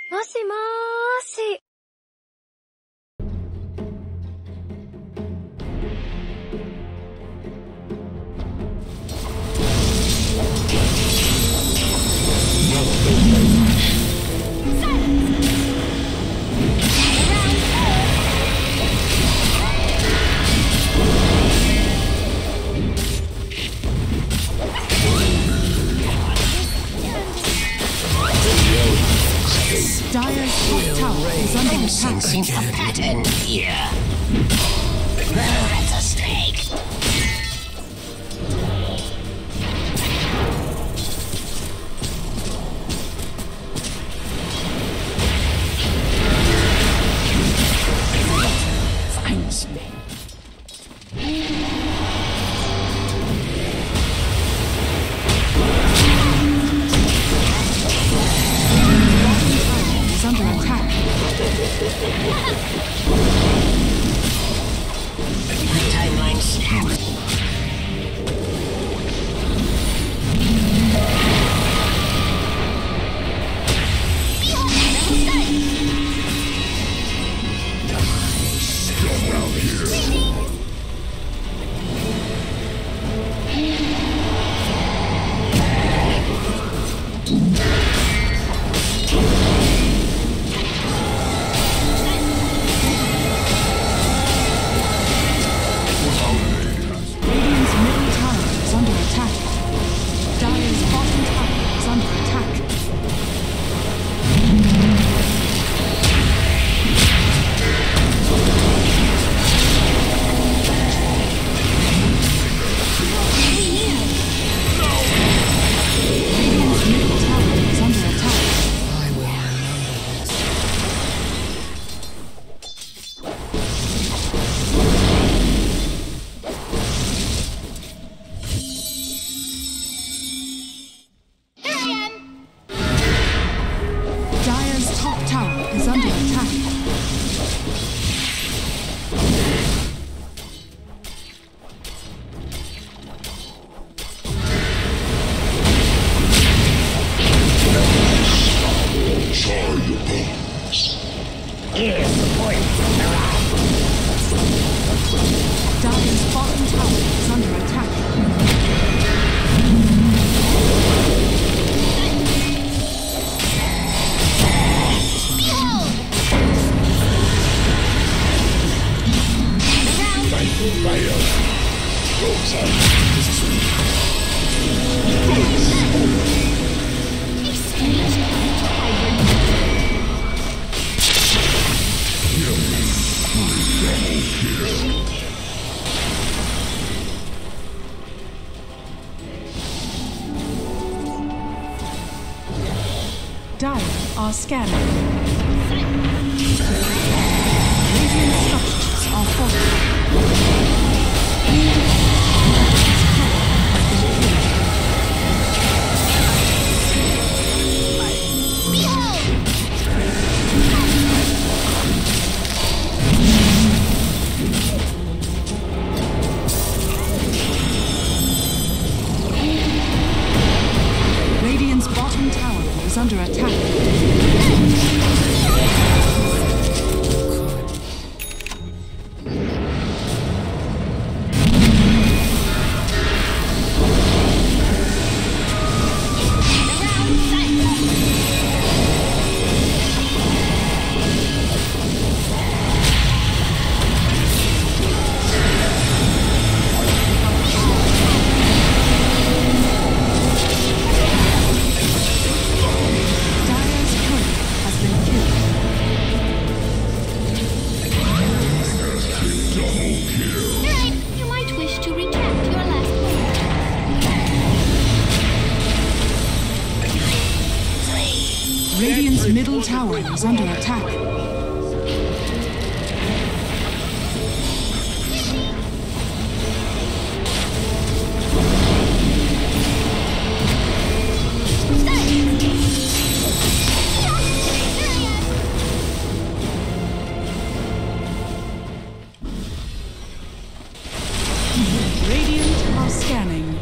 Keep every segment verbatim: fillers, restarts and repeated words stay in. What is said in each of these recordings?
もしもーし。 Dire's top tower is under attack. Sensing a pattern here. That's a snake. Finds me. Is under attack. Timeline snapped. Radiant's middle tower is under attack. Dire's bottom tower is under attack. Radiant's middle tower is under attack. I will remember this. Dire's top tower is under attack. Here's the point. Dire's bottom tower is under attack. Dire are scanning. Radiant structures are falling. Radiant's bottom tower is under attack. Dire's turret has been killed. You might wish to retract your last move. Radiant's middle tower is under attack. Radiant are scanning.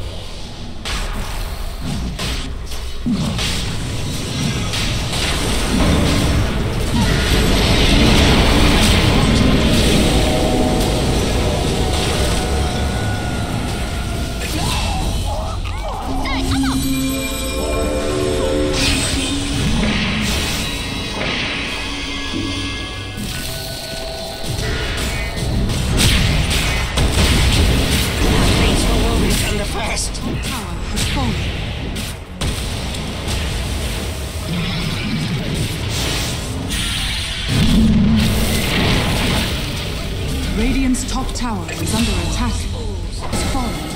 Radiant's top tower is under attack. It's falling.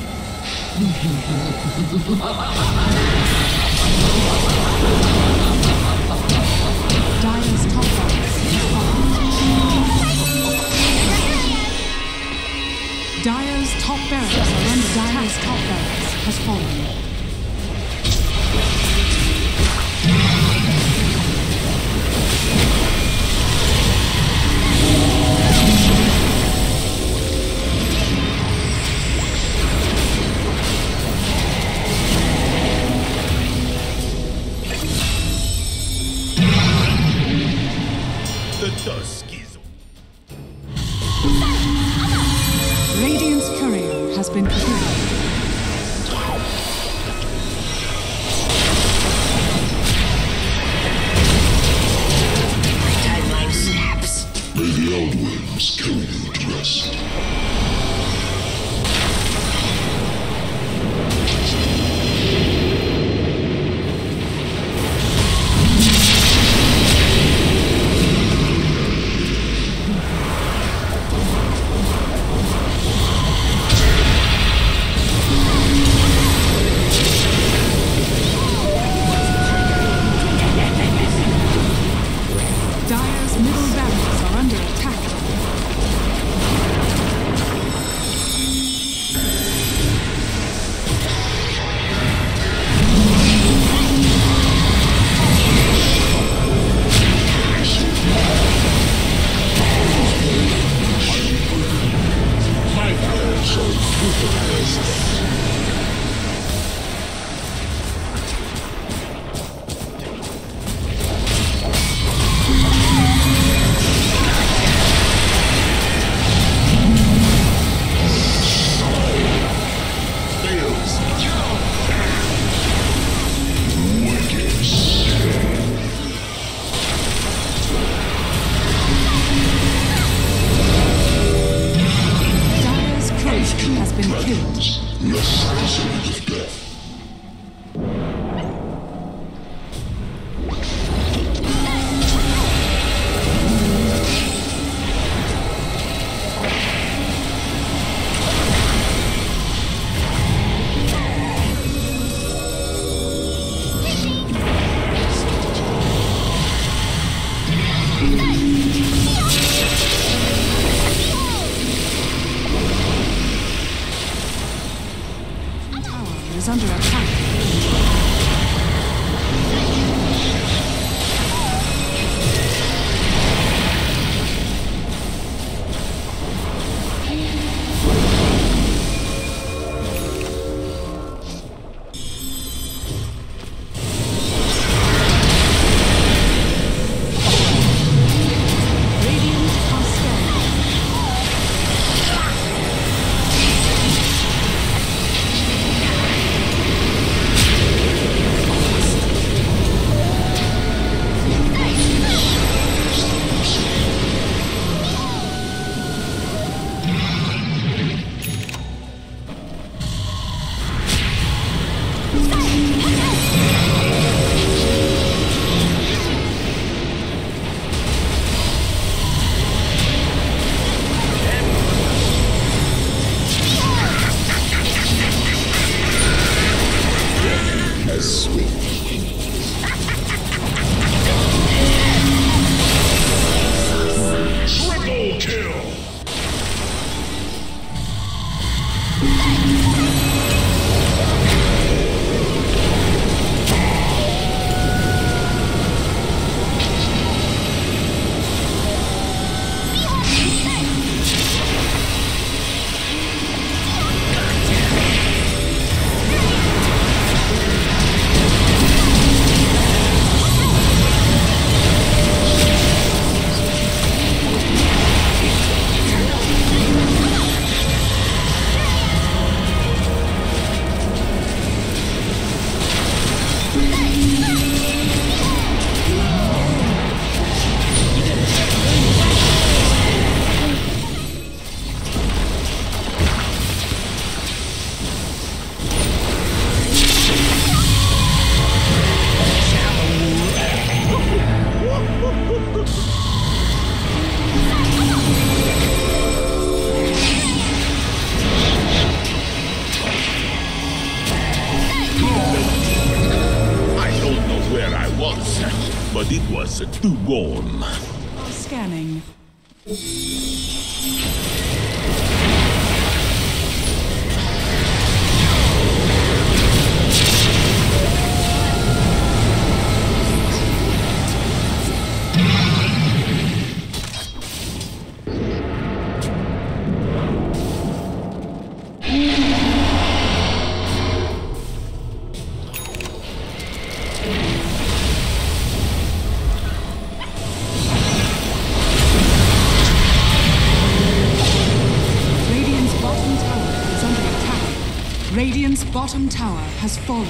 Dire's top barracks has fallen. Dire's top barracks are under Dire's top barracks has fallen. was, but it was too warm. Scanning. Radiant's bottom tower has fallen.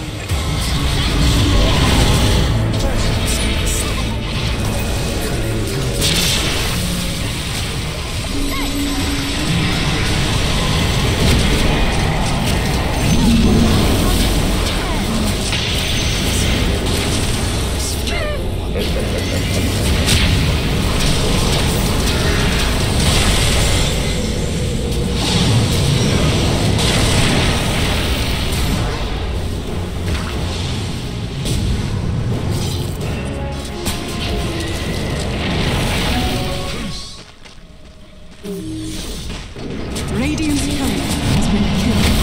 Radiant's turret has been killed.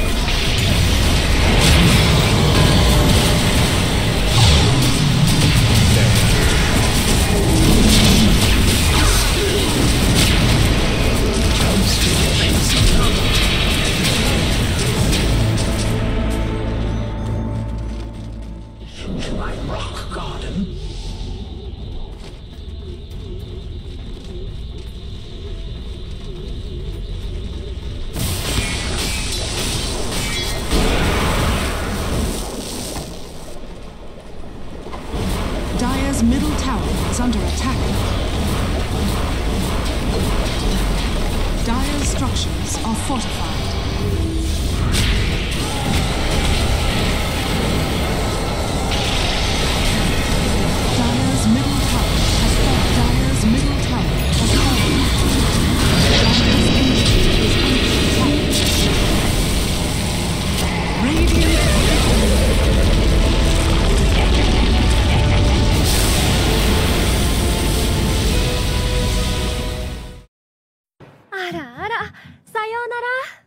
My rock garden. Dire's middle tower is under attack. Dire's structures are fortified. Dire's middle tower has fallen. Dire's middle tower has fallen. Dire's inventory is under attack. Radiant. あらあら、さようなら。